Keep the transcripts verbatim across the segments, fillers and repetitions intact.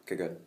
Okay, good.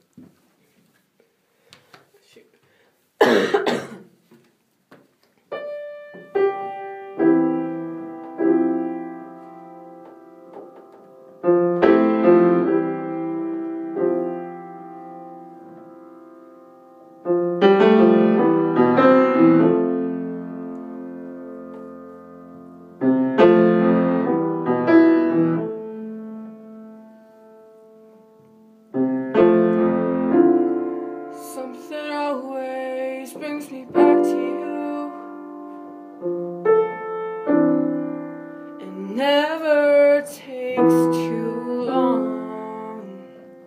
Something always brings me back to you. It never takes too long.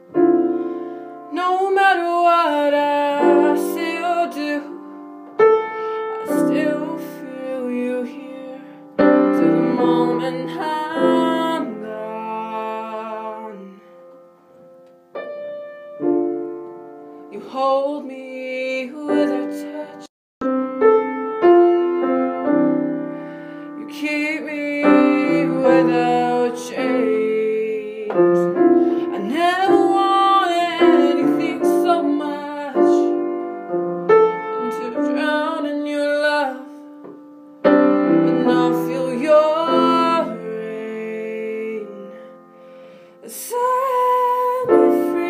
No matter what I say or do, I still feel you here to the moment I'm gone. You hold me with a touch. You keep me without chains. I never wanted anything so much than to drown in your love and not feel your rain. Set me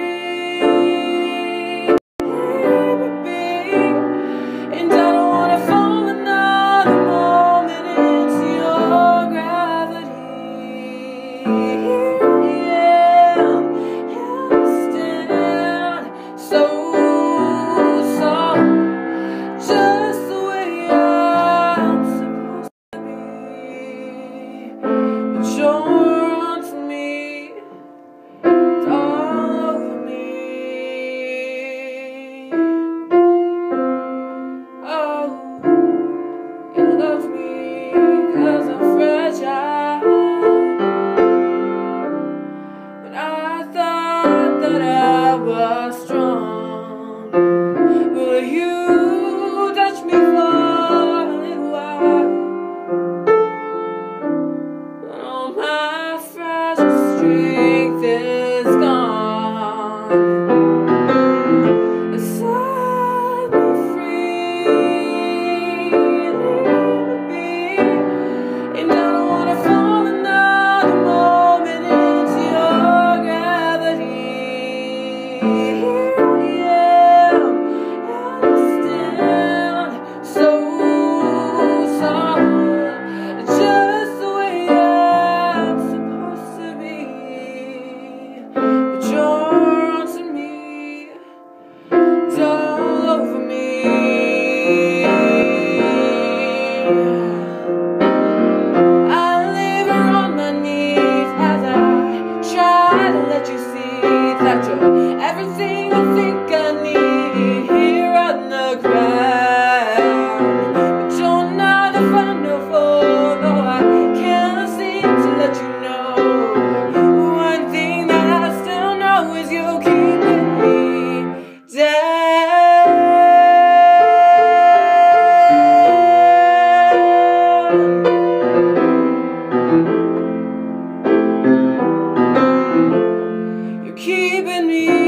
free, baby, and I don't wanna fall another moment into your gravity. Here I am, and I stand so soft, just the way I'm supposed to be. But you're onto me, all over me. Oh, you love me 'cause I'm fragile, but I thought that I was strong. Will you touch me for a little while? All my fragile strength is gone. Set me free, baby, and I don't wanna fall another moment into your gravity. Here I am, and I stand so soft, just the way I'm supposed to be. But you're onto me, it's all over me. I leave her on my knees as I try to let you see that you're everything I think I need here on the ground. But you're not a wonderful, no, I can't seem to let you know. One thing that I still know is you're keeping me down. You're keeping me